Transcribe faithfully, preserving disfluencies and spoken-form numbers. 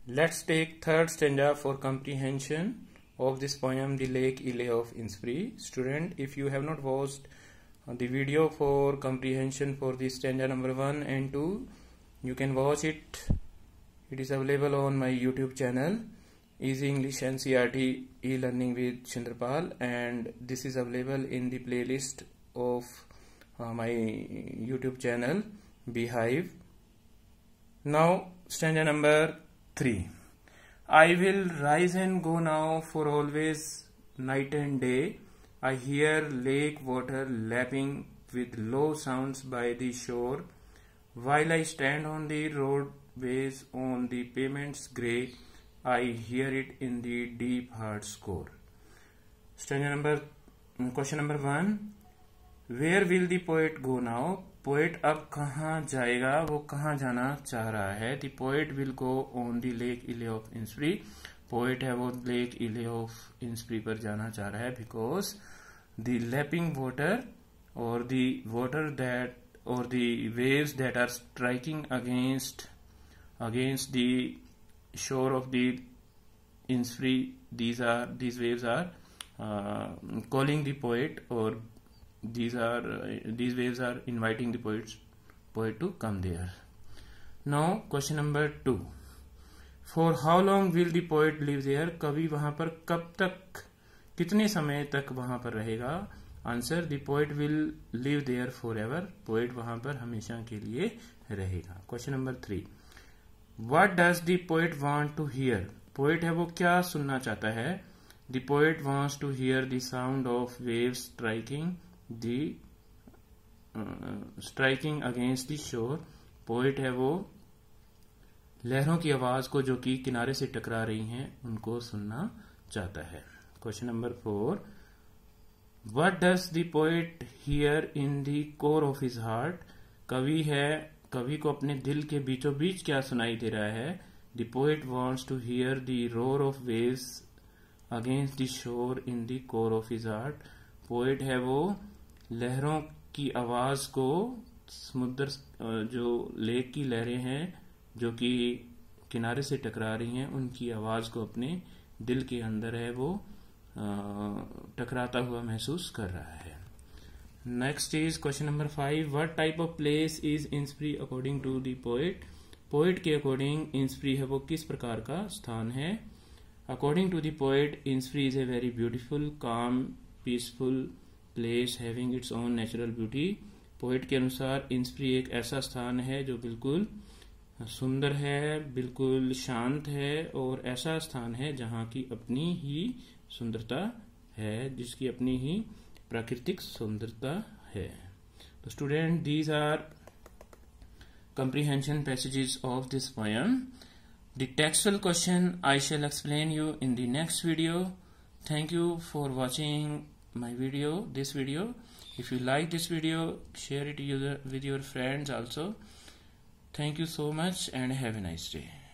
Let's take third stanza for comprehension of this poem, The Lake Ile of Innisfree. Student, if you have not watched the video for comprehension for this stanza number one and two, you can watch it. It is available on my YouTube channel, Easy English N C E R T E-Learning with Chandrapal, and this is available in the playlist of uh, my YouTube channel, Beehive. Now, stanza number three. I will rise and go now for always, night and day. I hear lake water lapping with low sounds by the shore, while I stand on the roadways on the pavements grey. I hear it in the deep heart score. Stanza number, question number one. Where will the poet go now? Poet अब कहाँ जाएगा, वो कहाँ जाना चाह रहा है. The poet will go on the lake isle of Innisfree. Poet है वो लेक इले ऑफ इनिस्फ्री पर जाना चाह रहा है बिकॉज द लैपिंग वाटर और द वाटर दैट और the waves that are striking against against the shore of the Innisfree, these are these waves are uh, calling the poet, or these are uh, these waves are inviting the poets poet to come there. Now question number two. For how long will the poet live there? कवि वहां पर कब तक, कितने समय तक वहां पर रहेगा? Answer, the poet will live there forever. poet वहां पर हमेशा के लिए रहेगा. Question number three. What does the poet want to hear? poet है वो क्या सुनना चाहता है? The poet wants to hear the sound of waves striking the uh, striking against the shore. poet है वो लहरों की आवाज को जो कि किनारे से टकरा रही हैं उनको सुनना चाहता है. Question number four. What does the poet hear in the core of his heart? कवि है कवि को अपने दिल के बीचों बीच क्या सुनाई दे रहा है? The poet wants to hear the roar of waves against the shore in the core of his heart. poet है वो लहरों की आवाज को, समुद्र जो लेक की लहरें हैं जो कि किनारे से टकरा रही हैं उनकी आवाज को अपने दिल के अंदर है वो टकराता हुआ महसूस कर रहा है. Next is question number five. What type of place is Innisfree according to the poet? Poet के अकॉर्डिंग इनिस्फ्री है वो किस प्रकार का स्थान है? According to the poet, Innisfree is a very beautiful, calm, peaceful place having its own natural beauty. Poet के अनुसार इनिस्फ्री एक ऐसा स्थान है जो बिल्कुल सुंदर है, बिल्कुल शांत है और ऐसा स्थान है जहाँ की अपनी ही सुंदरता है, जिसकी अपनी ही प्राकृतिक सुंदरता है. तो student, these are comprehension passages of this poem. The textual question I shall explain you in the next video. Thank you for watching my video, this video. If you like this video, share it with your friends also. Thank you so much and have a nice day.